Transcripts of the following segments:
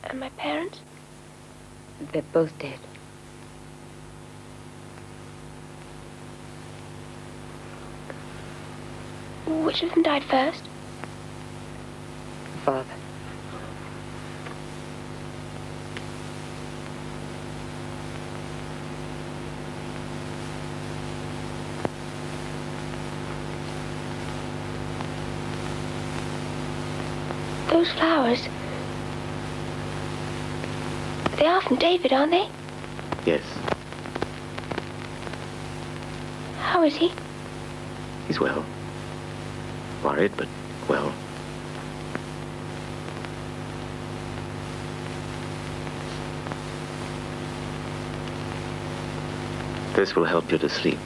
And my parents? They're both dead. Which of them died first? Father. Those flowers, they are from David, aren't they? Yes. How is he? He's well. Worried, but well. This will help you to sleep.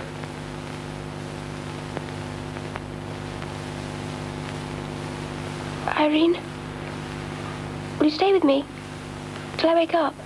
Irene, will you stay with me till I wake up?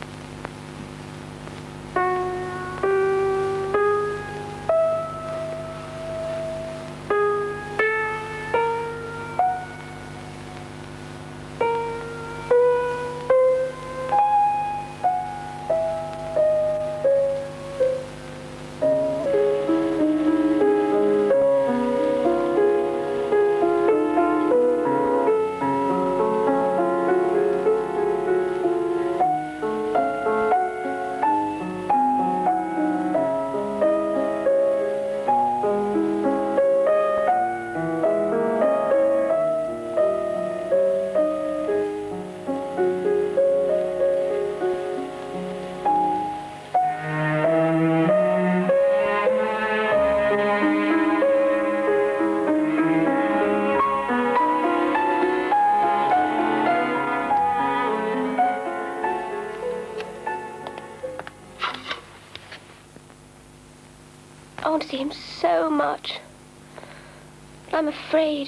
I want to see him so much. But I'm afraid.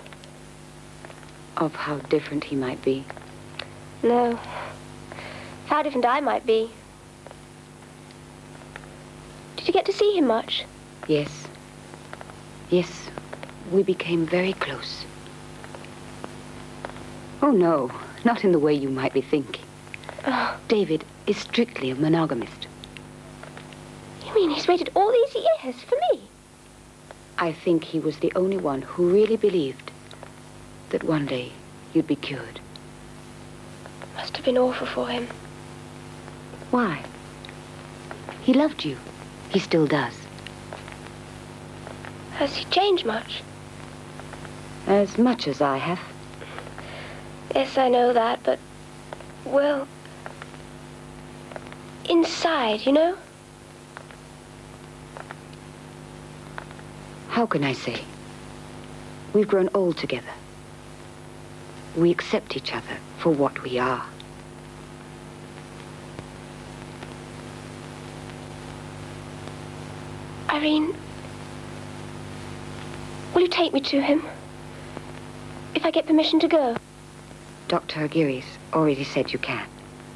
Of how different he might be. No. How different I might be. Did you get to see him much? Yes. Yes, we became very close. Oh, no, not in the way you might be thinking. Oh. David is strictly a monogamist. You mean he's waited all these years for me? I think he was the only one who really believed that one day you'd be cured. Must have been awful for him. Why? He loved you. He still does. Has he changed much? As much as I have. Yes, I know that, but, well, inside, you know? How can I say? We've grown old together. We accept each other for what we are. Irene, will you take me to him? If I get permission to go? Dr. Aguirre's already said you can.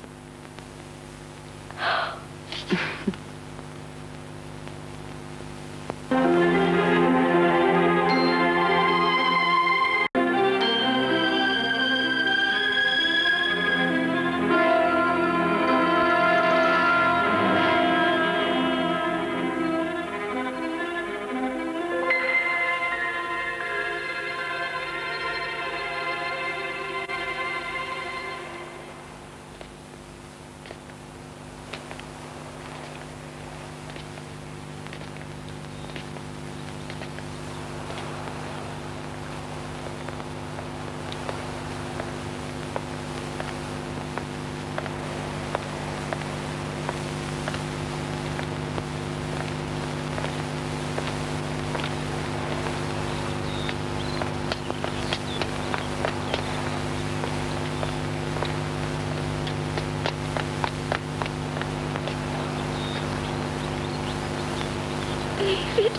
David.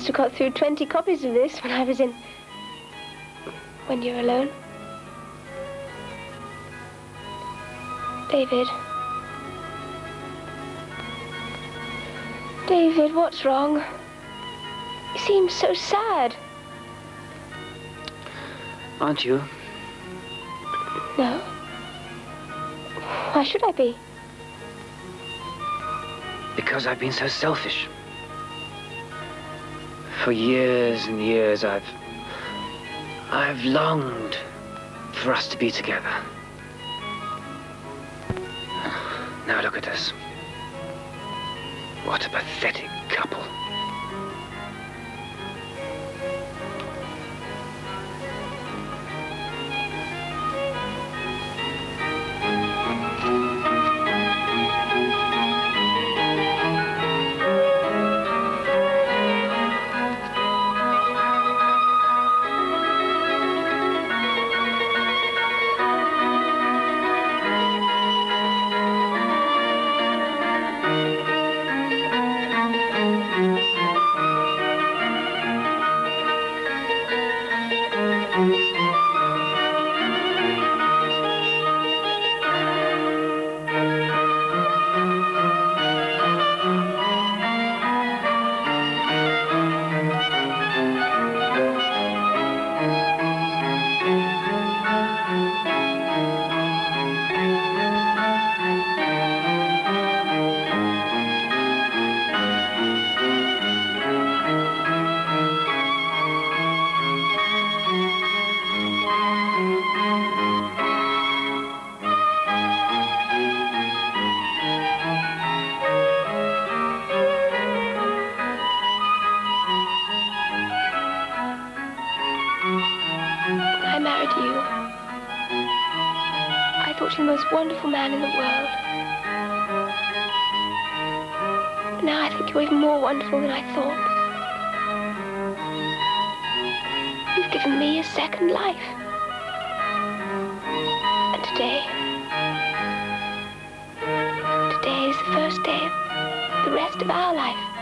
have got through 20 copies of this when I was in... When you're alone. David. David, what's wrong? You seem so sad. Aren't you? No. Why should I be? Because I've been so selfish. For years and years, I've longed for us to be together. Now look at us. What a pathetic couple. I married you. I thought you the most wonderful man in the world. But now I think you're even more wonderful than I thought. You've given me a second life. And today is the first day of the rest of our life.